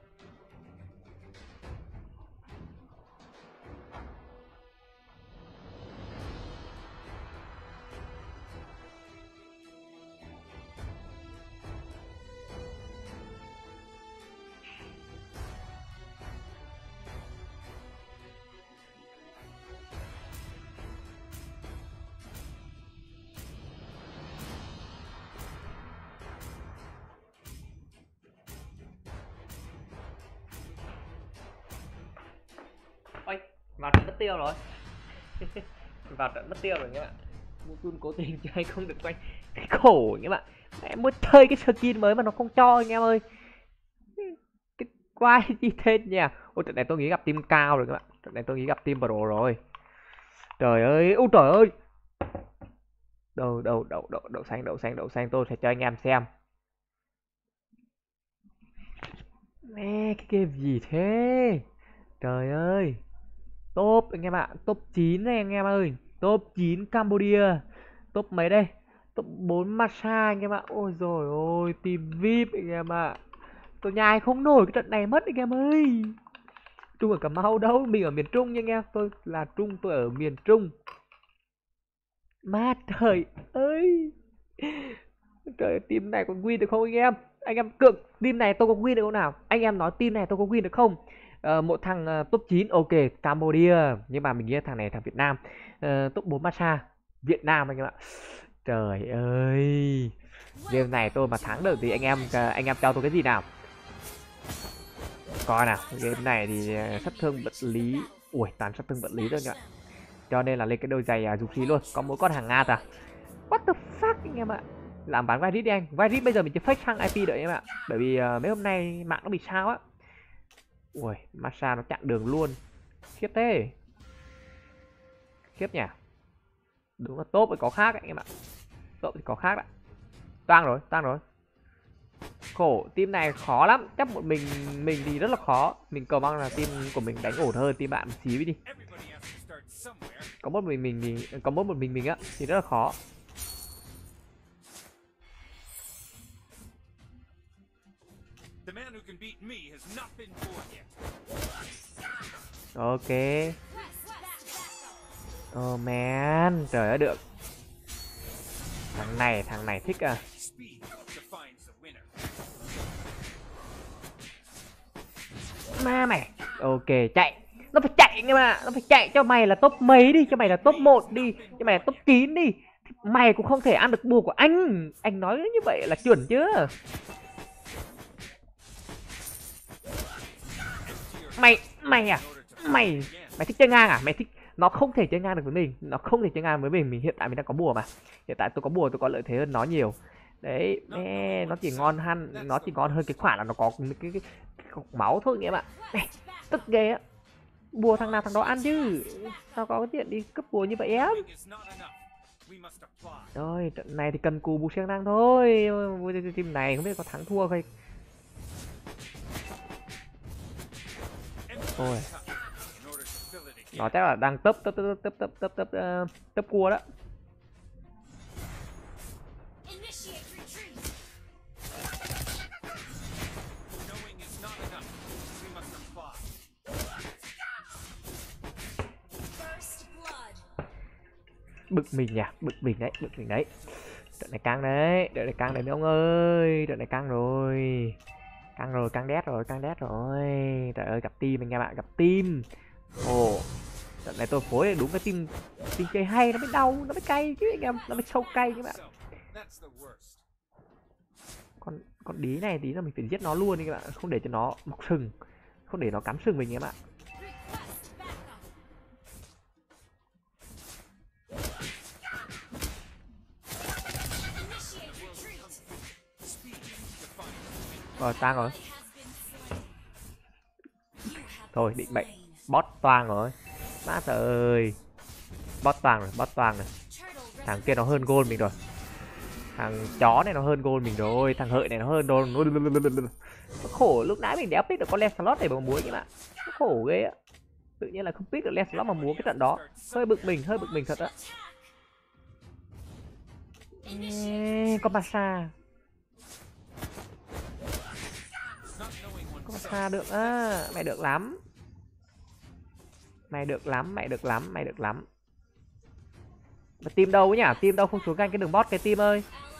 Ôi, vào trận mất tiêu rồi. Vào trận mất tiêu rồi các bạn. Mukun cố tình chơi không được quay. Cái khổ các bạn. Em muốn chơi cái skin mới mà nó không cho anh em ơi. Cái quái gì thế nhỉ? Ôi trận này tôi nghĩ gặp team cao rồi các bạn. Trận này tôi nghĩ gặp team pro rồi. Trời ơi, ôi trời ơi. Đậu xanh tôi sẽ cho anh em xem. Mẹ cái game gì thế? Trời ơi. Top anh em ạ, top 9 này anh em ơi. Top 9 Cambodia. Top mấy đây? Top 4 Masa anh em ạ. Ôi rồi ôi, team VIP anh em ạ. Tôi nhai không nổi cái trận này mất anh em ơi. Trung ở Cà Mau đâu, mình ở miền Trung nha anh em. Tôi là Trung, tôi ở miền Trung. Má trời ơi. Trời, team này còn win được không anh em? Anh em cực, team này tôi có win được không nào? Anh em nói team này tôi có win được không? Một thằng top 9 ok Cambodia, nhưng mà mình nghĩ thằng này thằng Việt Nam. Top 4 Masa Việt Nam anh em ạ. Trời ơi, game này tôi mà thắng được thì anh em cho tôi cái gì nào? Coi nào, game này thì sát thương vật lý, ui toàn sát thương vật lý thôi anh em ạ. Cho nên là lên cái đôi giày dục xí luôn. Có mỗi con hàng Nga à? What the fuck anh em ạ. Làm bán Virus đi anh. Virus bây giờ mình chỉ fake sang IP đợi em ạ. Bởi vì mấy hôm nay mạng nó bị sao á. Ui, Masa nó chặn đường luôn. Khiếp thế. Khiếp nhỉ. Đúng là top thì có khác anh em ạ. Top thì có khác ạ. Toang rồi. Khổ, team này khó lắm. Chắc một mình thì rất là khó. Mình cầu mong là team của mình đánh ổn hơn team bạn một xíu đi. Có một mình á thì rất là khó. Ok. Oh man, trời ơi được. Thằng này thích à. Ma mày. Ok, chạy. Nó phải chạy nhưng mà nó phải chạy. Cho mày là top mấy đi, cho mày là top 1 đi, cho mày là top 9 đi. Mày cũng không thể ăn được bùa của anh. Anh nói như vậy là chuẩn chưa? Mày à? Mày thích chơi ngang à? Mày thích, nó không thể chơi ngang được với mình, nó không thể chơi ngang với mình hiện tại mình đang có bùa mà. Hiện tại tôi có bùa, tôi có lợi thế hơn nó nhiều. Đấy, nó chỉ ngon hơn cái khoản là nó có cái cục máu thôi anh em ạ. Tức ghê á. Bùa thằng nào thằng đó ăn chứ. Sao có cái tiện đi cấp bùa như vậy em. Rồi, trận này thì cần cù bù siêng năng thôi. Team này không biết có thắng thua không. Ôi. Nó chắc là đang tấp cua đó. Bực mình nhỉ, bực mình đấy. Trận này căng đấy, trận này căng đấy mấy ông ơi, trận này căng rồi. Căng rồi, căng đét rồi, căng đét rồi. Trời ơi, gặp team anh em ạ, gặp team. Ồ, trận này tôi phối đúng cái team team chơi hay nó mới đau, nó mới cay chứ anh em, nó mới sâu cay các bạn. Con đí này tí là mình phải giết nó luôn đi các bạn, không để cho nó mọc sừng, không để nó cắm sừng mình các bạn. Rồi tang rồi. Thôi định mệnh bot toang rồi. Má trời ơi. Bot toang rồi, bot toang rồi. Thằng kia nó hơn gold mình rồi. Thằng chó này nó hơn gold mình rồi, thằng hợi này nó hơn gold. Nó khổ lúc nãy mình đéo pick được con Lancelot để mà múa các bạn. Nó khổ ghê á. Tự nhiên là không pick được Lancelot mà múa cái trận đó. Hơi bực mình thật á. Con Masa. Con Masa được á, mày được lắm. Mày được lắm. Mà team đâu ấy nhỉ? Team đâu không xuống ganh cái đường bot cái team ơi.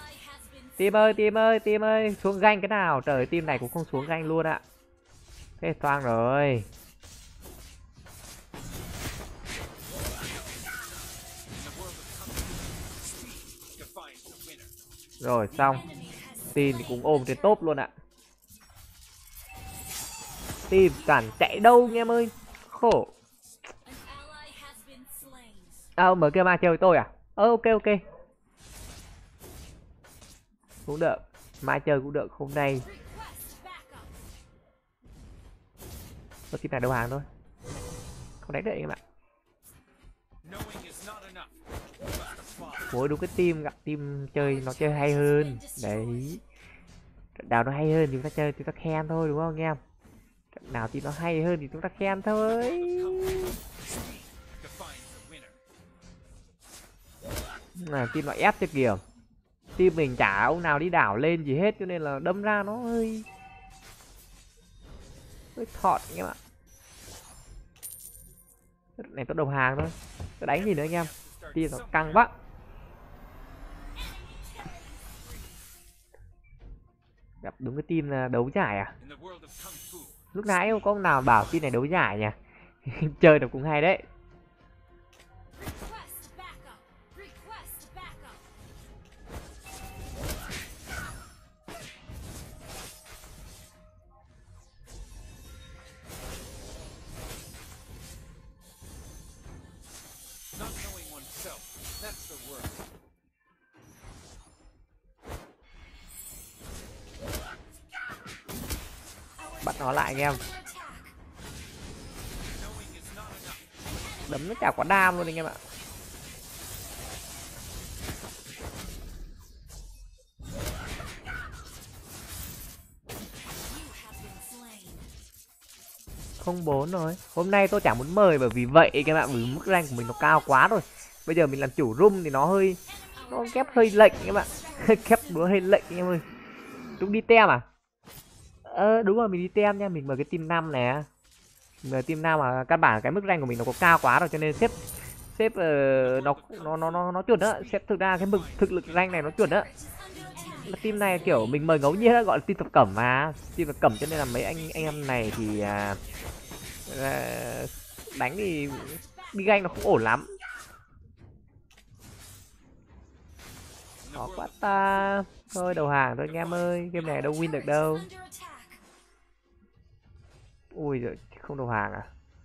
Team ơi, xuống ganh cái nào? Trời, team này cũng không xuống ganh luôn ạ. Thế toang rồi. Rồi xong. Team thì cũng ôm trên top luôn ạ. Team toàn chạy đâu anh em ơi. Khổ. Mở kia ma chơi với tôi à? Ok. Cũng được. Mai chơi cũng được. Hôm nay có team này đầu hàng thôi. Không đánh được anh em ạ. Mỗi đúng cái team gặp team chơi nó chơi hay hơn. Đấy. Trận nào nó hay hơn thì chúng ta chơi, chúng ta khen thôi đúng không anh em? Trận nào team nó hay hơn thì chúng ta khen thôi. Team nó ép cho kìa. Team mình chả ông nào đi đảo lên gì hết cho nên là đâm ra nó hơi thọt anh em ạ. Này tôi đầu hàng thôi. Tôi đánh gì nữa anh em. Team nó căng quá. Gặp đúng cái team là đấu giải à? Lúc nãy có ông nào bảo team này đấu giải nhỉ? Chơi được cũng hay đấy. Bắt nó lại anh em. Đấm nó chả có đam luôn anh em ạ. Không 4 rồi. Hôm nay tôi chẳng muốn mời bởi vì vậy các bạn, vì mức rank của mình nó cao quá rồi. Bây giờ mình làm chủ room thì nó kép hơi lệnh các bạn. Kép búa hơi lệnh anh em ơi. Chúng đi tem à? Đúng rồi, mình đi tem nha, mình mời cái team 5 nè. Mời team 5 mà căn bản cái mức rank của mình nó có cao quá rồi cho nên xếp nó chuẩn á, xếp thực ra cái thực lực rank này nó chuẩn á. Team này kiểu mình mời ngẫu nhiên á, gọi là team tập cẩm mà. Team tập cẩm cho nên là mấy anh em này thì đánh thì đi ganh nó không ổn lắm. Khó quá ta. Thôi đầu hàng thôi anh em ơi, game này đâu win được đâu. Ui giời, không đầu hàng à?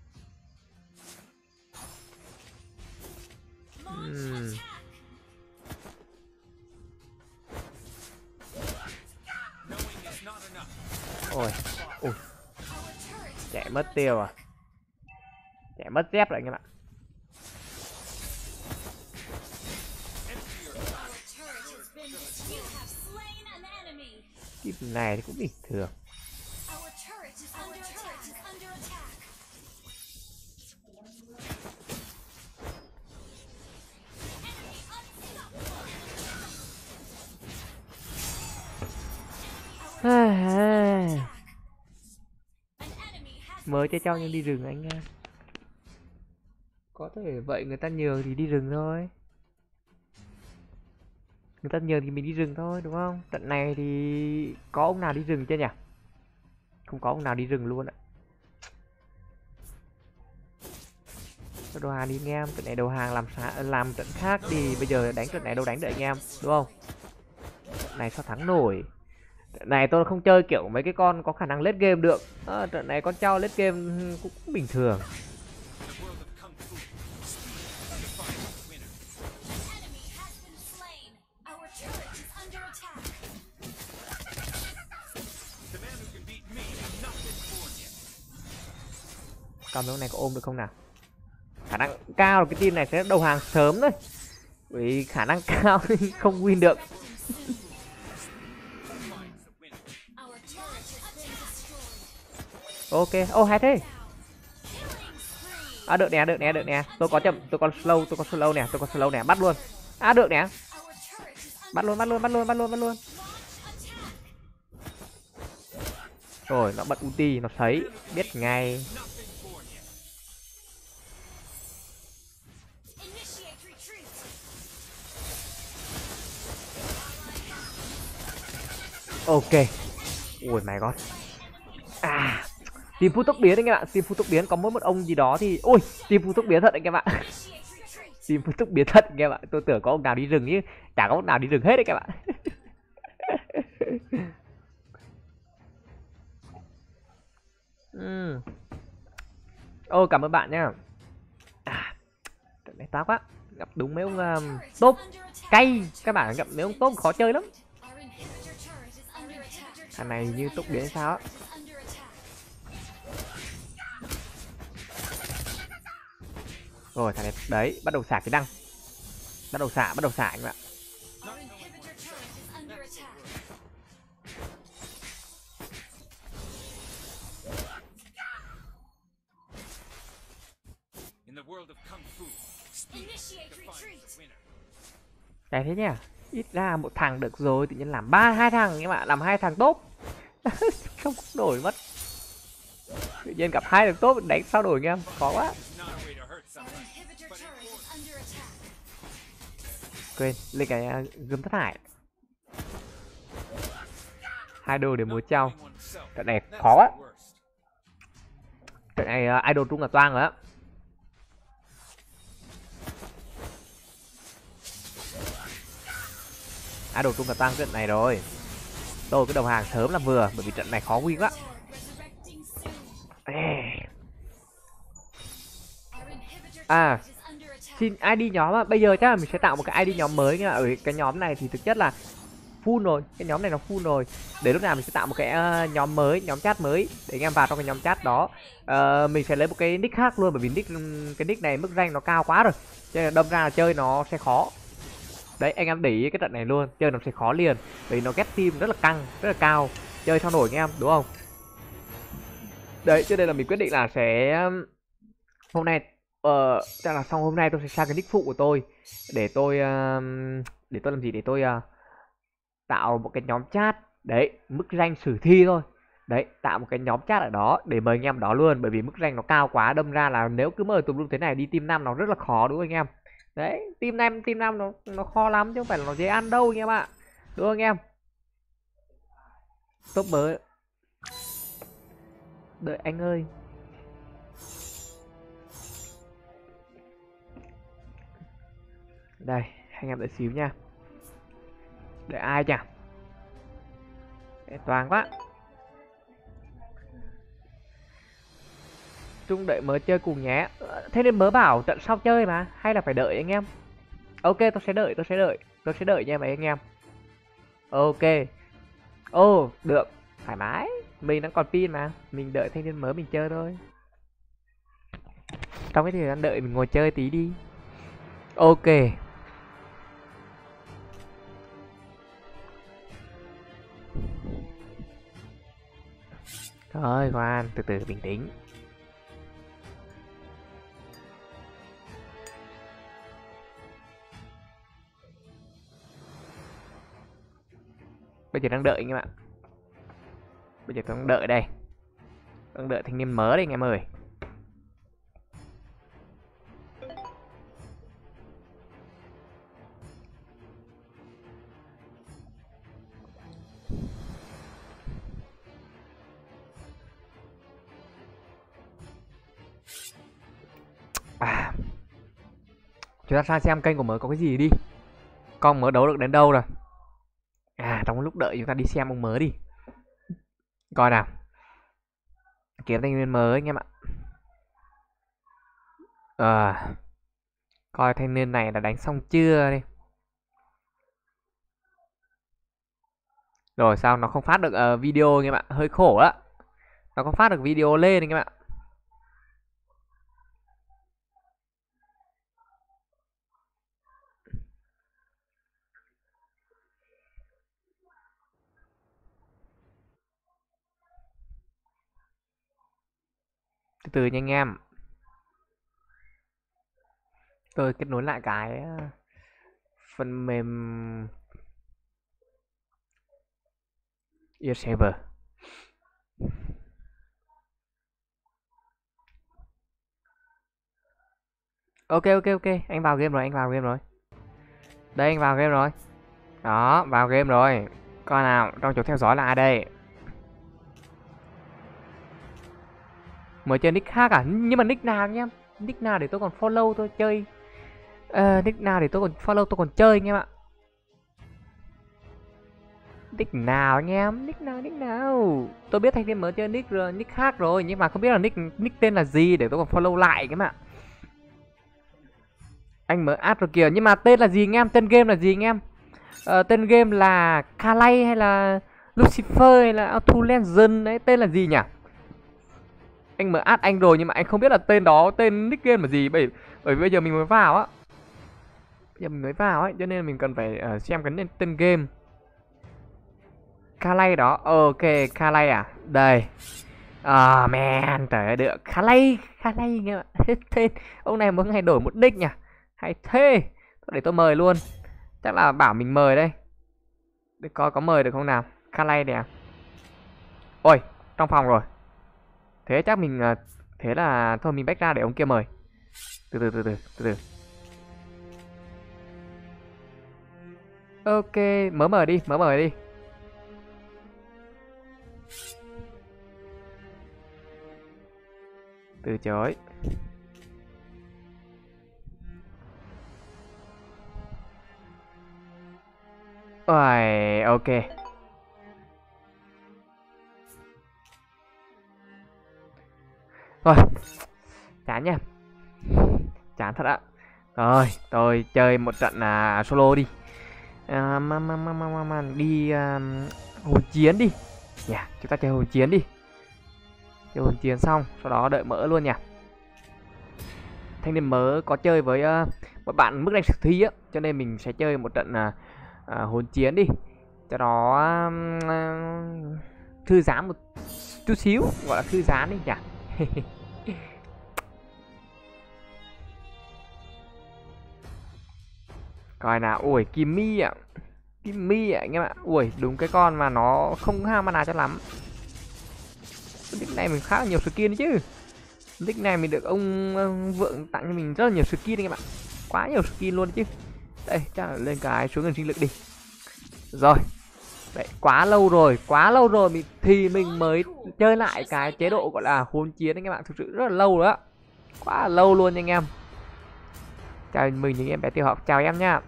Ôi, chạy mất tiêu à? Chạy mất dép rồi anh em ạ. Cái này thì cũng bình thường. Mới chơi trong nhưng đi rừng anh em. Có thể vậy, người ta nhường thì đi rừng thôi. Người ta nhờ thì mình đi rừng thôi đúng không? Trận này thì có ông nào đi rừng chưa nhỉ? Không có ông nào đi rừng luôn ạ. Đầu hàng đi anh em, trận này đầu hàng làm trận khác đi, bây giờ đánh trận này đâu đánh được anh em, đúng không? Trận này sao thắng nổi. Trận này tôi không chơi kiểu mấy cái con có khả năng late game được. Trận này con trao late game cũng bình thường. Cầm cái này có ôm được không nào? Khả năng cao là cái team này sẽ đầu hàng sớm thôi. Vì khả năng cao không win được. Ok, ô hay thế. Được nè, được nè, được nè. Tôi có chậm, tôi còn slow nè, tôi còn slow nè, bắt luôn. Được nè. Bắt luôn, bắt luôn, bắt luôn, bắt luôn, bắt luôn. Rồi, nó bật ulti, nó thấy, biết ngay. Ok. Ui my god. Team phút tốc biến anh em ạ, team phút tốc biến có mỗi một ông gì đó thì ui, team phút tốc biến thật anh em ạ. Team phút tốc biến thật anh em ạ. Tôi tưởng có ông nào đi rừng chứ, chả có ông nào đi rừng hết anh em ạ. Ô cảm ơn bạn nhá. Trận này tao quá. Gặp đúng mấy ông top cay, các bạn gặp mấy ông top khó chơi lắm. Thằng này như tốc biến sao á. Rồi thằng này đấy, bắt đầu xả cái đăng. Bắt đầu xả anh ạ. Đấy thế nhỉ. Ít ra một thằng được rồi, tự nhiên làm hai thằng các bạn, làm hai thằng tốt. Không đổi mất. Tự nhiên gặp hai thằng tốt đánh sao đổi anh em, khó quá. Quên, lên cái gươm thất hải. Hai đồ để múa treo. Trận này khó quá. Trận này idol trung là toang rồi á. Idol trung là toang trận này rồi. Tôi cái đầu hàng sớm là vừa, bởi vì trận này khó win quá. Xin ID nhóm á, bây giờ chắc là mình sẽ tạo một cái ID nhóm mới nha. Ở cái nhóm này thì thực chất là full rồi, cái nhóm này nó full rồi. Để lúc nào mình sẽ tạo một cái nhóm mới, nhóm chat mới để anh em vào trong cái nhóm chat đó. Mình sẽ lấy một cái nick khác luôn, bởi vì cái nick này mức rank nó cao quá rồi, cho nên đâm ra là chơi nó sẽ khó. Đấy anh em để ý cái trận này luôn, chơi nó sẽ khó liền, vì nó get team rất là căng, rất là cao, chơi sao nổi anh em đúng không? Đấy cho nên là mình quyết định là sẽ hôm nay chắc là xong hôm nay tôi sẽ sang cái nick phụ của tôi để tôi làm gì, để tôi tạo một cái nhóm chat. Đấy mức rank sử thi thôi. Đấy tạo một cái nhóm chat ở đó để mời anh em đó luôn, bởi vì mức rank nó cao quá, đâm ra là nếu cứ mời tùm lum thế này đi team 5 nó rất là khó đúng không anh em? Đấy team 5 nó khó lắm chứ không phải là nó dễ ăn đâu anh em ạ, đúng không anh em? Top mới, đợi anh ơi. Đây anh em đợi xíu nha. Đợi ai nhỉ? Để toàn quá. Trung đợi mới chơi cùng nhé. Thế nên mới bảo trận sau chơi mà, hay là phải đợi anh em? Ok tôi sẽ đợi, tôi sẽ đợi nha mấy anh em. Ok. Ô được, thoải mái, mình đang còn pin mà, mình đợi thanh niên mới mình chơi thôi. Trong cái thời gian đợi mình ngồi chơi tí đi. Ok. Thôi khoan, từ từ bình tĩnh. Bây giờ đang đợi anh em ạ. Bây giờ tôi đang đợi đây. Đang đợi thanh niên mới đây anh em ơi. Chúng ta sang xem kênh của Mớ có cái gì đi. Con Mớ đấu được đến đâu rồi? Trong lúc đợi chúng ta đi xem ông Mớ đi. Coi nào. Kiếm thanh niên Mớ anh em ạ. Coi thanh niên này đã đánh xong chưa đi. Rồi sao nó không phát được video anh em ạ. Hơi khổ á. Nó không phát được video lên anh em ạ. Từ từ nha anh em. Tôi kết nối lại cái phần mềm Ear Saver. Ok, anh vào game rồi, Đây anh vào game rồi. Đó, vào game rồi. Coi nào, trong chỗ theo dõi là ai đây? Mới chơi nick khác à? Nhưng mà nick nào anh em? Nick nào để tôi còn follow tôi chơi? Nick nào để tôi còn follow tôi còn chơi anh em ạ? Nick nào anh em? Nick nào? Tôi biết thanh niên mới chơi nick khác rồi, nhưng mà không biết là nick tên là gì để tôi còn follow lại anh em ạ. Anh mới add rồi kìa, nhưng mà tên là gì anh em? Tên game là gì anh em? Tên game là Kalay hay là Lucifer hay là Auto Legend đấy, tên là gì nhỉ? Anh mới add anh rồi nhưng mà anh không biết là tên đó, tên nick game là gì, bởi vì bây giờ mình mới vào á. Cho nên mình cần phải xem cái tên game. Kalay đó, ok, Kalay à? Đây. Man, trời ơi, được. Kalay nghe bạn. Hết tên. Ông này mỗi ngày đổi một nick nhỉ? Hay thế. Để tôi mời luôn. Chắc là bảo mình mời đây. Để coi có mời được không nào. Kalay nè. Ôi, trong phòng rồi. Thế chắc mình thế là thôi mình back ra để ông kia mời. Từ từ. Ok, mời đi. Từ chối. Ôi, ok. Rồi, chán nha. Chán thật ạ. Rồi, tôi chơi một trận solo đi. Đi hỗn chiến đi. Chúng ta chơi hỗn chiến đi. Chơi hỗn chiến xong, sau đó đợi Mỡ luôn nhỉ. Thanh niên Mỡ có chơi với một bạn mức đánh thực thi á, cho nên mình sẽ chơi một trận hỗn chiến đi. Cho nó thư giãn một chút xíu, gọi là thư giãn đi nhỉ. Coi nào, ui Kimmy ạ. Anh em ạ. Ui, đúng cái con mà nó không ham mana cho lắm. Nick này mình khá là nhiều skin chứ. Nick này mình được ông Vượng tặng cho mình rất là nhiều skin anh em ạ. Quá nhiều skin luôn chứ. Đây, chắc là lên cái xuống gần sinh lực đi. Rồi. Đấy, quá lâu rồi thì mình mới chơi lại cái chế độ gọi là hỗn chiến anh em ạ. Thực sự rất là lâu rồi á. Quá là lâu luôn anh em. Chào mừng những em bé tiểu học, chào em nha.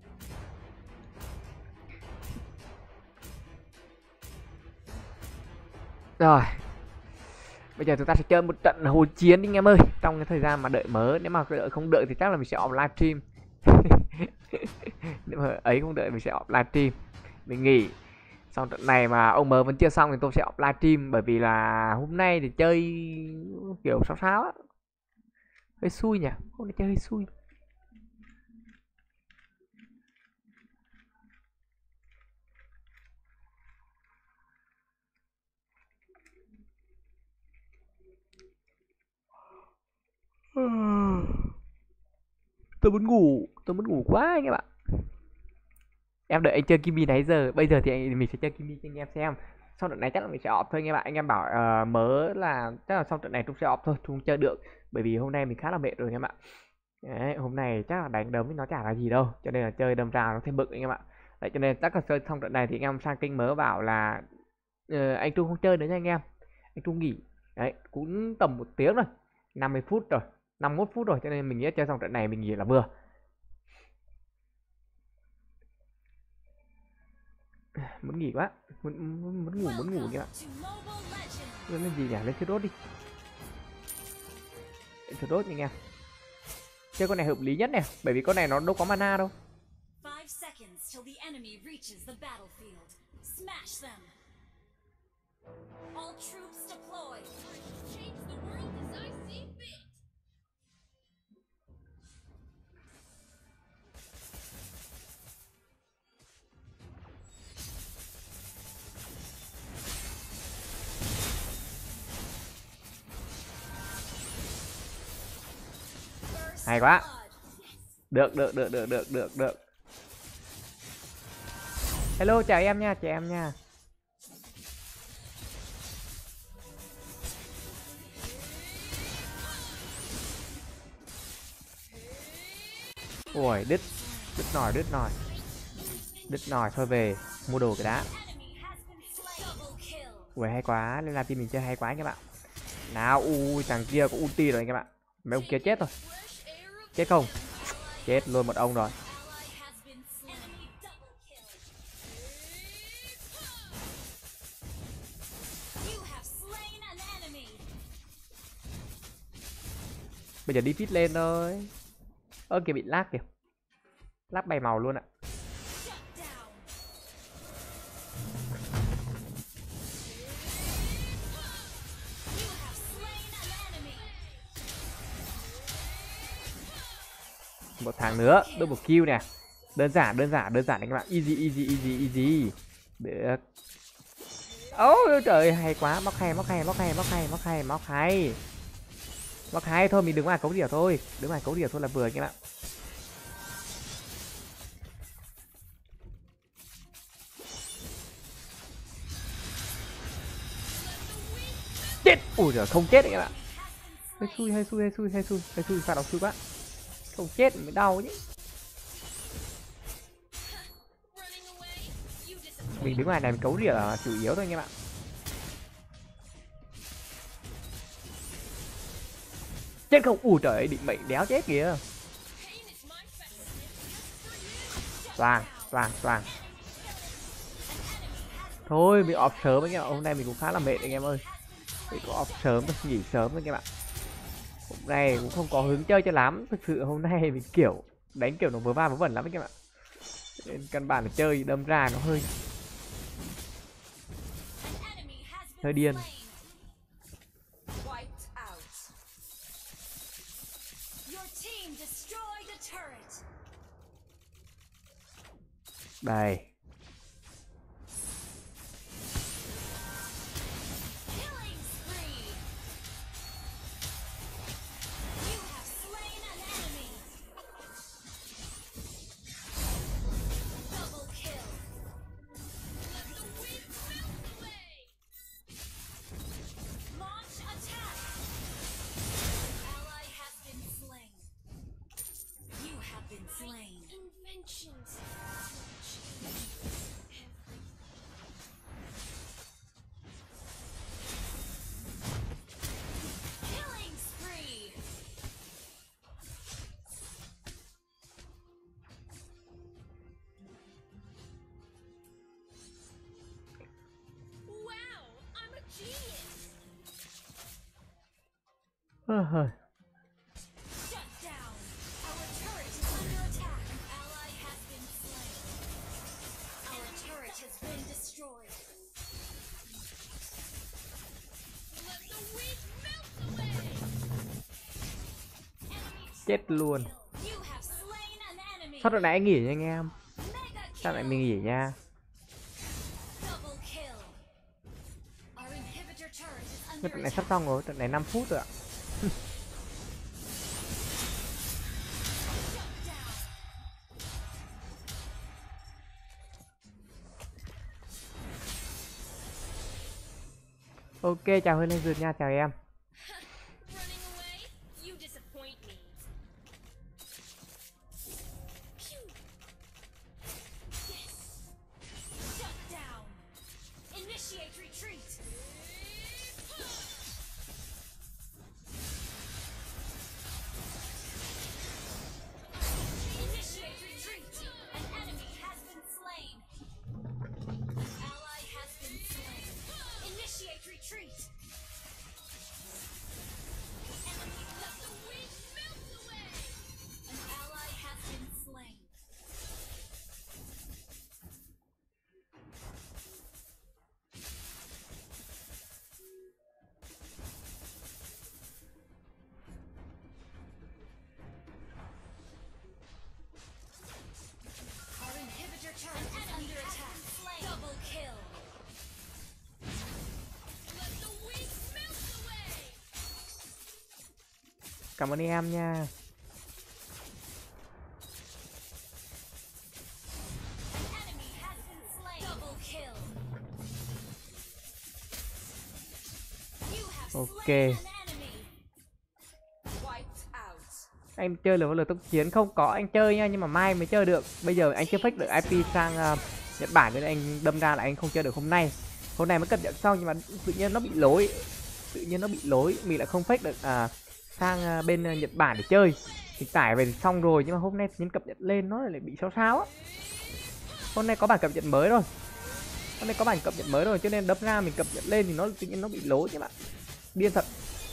Rồi. Bây giờ chúng ta sẽ chơi một trận hỗn chiến đi anh em ơi. Trong cái thời gian mà đợi Mớ, nếu mà không đợi thì chắc là mình sẽ off livestream. Nếu mà ấy không đợi mình sẽ off livestream. Mình nghỉ. Xong trận này mà ông Mớ vẫn chưa xong thì tôi sẽ off livestream, bởi vì là hôm nay thì chơi kiểu sao á. Hơi xui nhỉ, hôm nay chơi hơi xui. Tôi muốn ngủ quá anh em ạ. Em đợi anh chơi Kimi nãy giờ, bây giờ thì mình sẽ chơi Kimi cho anh em xem. Sau trận này chắc là mình sẽ off thôi anh em ạ. Anh em bảo Mớ là chắc là sau trận này Trung sẽ off thôi, Trung chơi được, bởi vì hôm nay mình khá là mệt rồi anh em ạ. Đấy, hôm nay chắc là đánh đấm nó chả là gì đâu, cho nên là chơi đâm ra nó thêm bực anh em ạ. Đấy, cho nên chắc là chơi xong trận này thì anh em sang kênh Mớ bảo là anh Trung không chơi nữa nha anh em. Anh Trung nghỉ. Đấy, cũng tầm 1 tiếng rồi, 50 phút rồi, 51 phút rồi, cho nên mình nghĩ chơi xong trận này mình nghỉ là vừa. Muốn nghỉ quá, muốn ngủ các bạn. To Mobile Legends. Lên gì nhỉ? Lên thứ đốt đi. Lên thứ đốt nha anh em. Chơi con này hợp lý nhất nè, bởi vì con này nó đâu có mana đâu. 5 seconds till the enemy reaches the battlefield. Smash them. All troops deployed. Change the world as I see fit. Hay quá. Blood. Được. Hello, chào em nha, Ui, đứt nồi thôi về mua đồ cái đã. Enemy has been slain. Double kill. Ui hay quá, lên làm team mình chơi hay quá anh các bạn. Nào, thằng kia có ulti rồi anh các bạn. Mấy ông kia chết rồi. Chết không? Chết luôn một ông rồi. Ally has been slain. Enemy double kill. You have slain an enemy. Bây giờ đi fit lên thôi. Ơ kìa bị lag kìa. Lag bay màu luôn ạ. Shut down. You have slain an enemy. Một thằng nữa, double kill nè. Đơn giản anh các bạn. Easy. Được. Ôi trời hay quá, móc hay thôi, mình đứng ngoài cấu đỉa thôi, là vừa các bạn. Chết. Ui giời, không chết đấy các bạn. Hay xui pha đọc xui quá. Không chết mới đau chứ. Running away. You disappoint. Mình đứng ngoài này mình cấu đỉa là chủ yếu thôi các bạn. Chết không? Ui trời ơi, định mệnh đéo chết kìa. Pain is my best friend. Toàn. Thôi mình off sớm anh em ạ. Hôm nay mình cũng khá là mệt anh em ơi. Mình có off sớm, nghỉ sớm anh em ạ. Hôm nay cũng không có hứng chơi cho lắm. Thực sự hôm nay mình kiểu đánh kiểu nó vớ va vớ vẩn lắm anh em ạ. Nên căn bản là chơi đâm ra nó hơi An enemy has been điên. slain. Wiped out. Your team destroyed a turret. Đây. Killing spree. You have slain an enemy. Double kill. Let the wind melt away. Launch attack. Ally has been slain. You have been slain. Inventions. Killing spree. Wow, I'm a genius. Shut down. Our turret is under attack. Ally has been slain. Our turret has been destroyed. Let the wind melt away. Enemy Chết luôn. kill. You have slain an enemy. Sao đoạn này anh nghỉ nha anh em? Mega Sao lại kill. mình nghỉ nha? Double kill. Our inhibitor turret is Cái under trận này sắp attack. xong rồi, trận này 5 phút rồi ạ. Shut down. Ok, chào Hân Anh Dược nha, chào em. Running away? You disappoint me. Phew. Yes. Shut down. Initiate retreat. Initiate retreat. An enemy has been slain. Initiate retreat. Enemy, let the wind melt away. An ally has been slain. Our inhibitor turret is under attack. Double kill. Let the wind melt away. Cảm ơn em nha. An enemy has been slain. Double kill. You have Ok. slain an enemy. Wiped out. Anh chơi lửa tốc chiến không có, anh chơi nha, nhưng mà mai mới chơi được. Bây giờ anh chưa fake được IP sang Nhật Bản nên anh đâm ra là anh không chơi được hôm nay. Hôm nay mới cập nhật xong nhưng mà tự nhiên nó bị lỗi. Mình lại không fake được sang bên Nhật Bản để chơi. Thì tải về thì xong rồi, nhưng mà hôm nay nhân cập nhật lên nó lại bị sao á. Hôm nay có bản cập nhật mới rồi. Cho nên đâm ra mình cập nhật lên thì nó tự nhiên nó bị lỗi chứ bạn. Điên thật.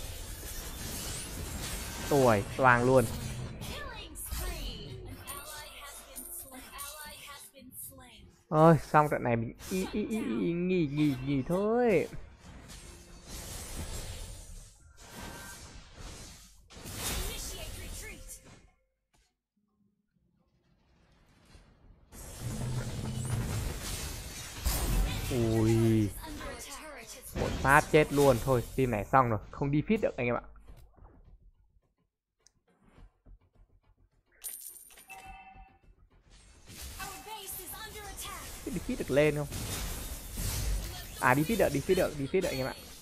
Tuổi toàn luôn. Killing spree. An ally has been slain. Ôi, xong trận này mình nghỉ thôi. Initiate retreat. Ui, Under attack. Turret has một phát chết luôn. Thôi, team này xong rồi, không đi fit được anh em ạ. Our base is under attack. Đi fit được lên không? À, đi fit được anh em ạ.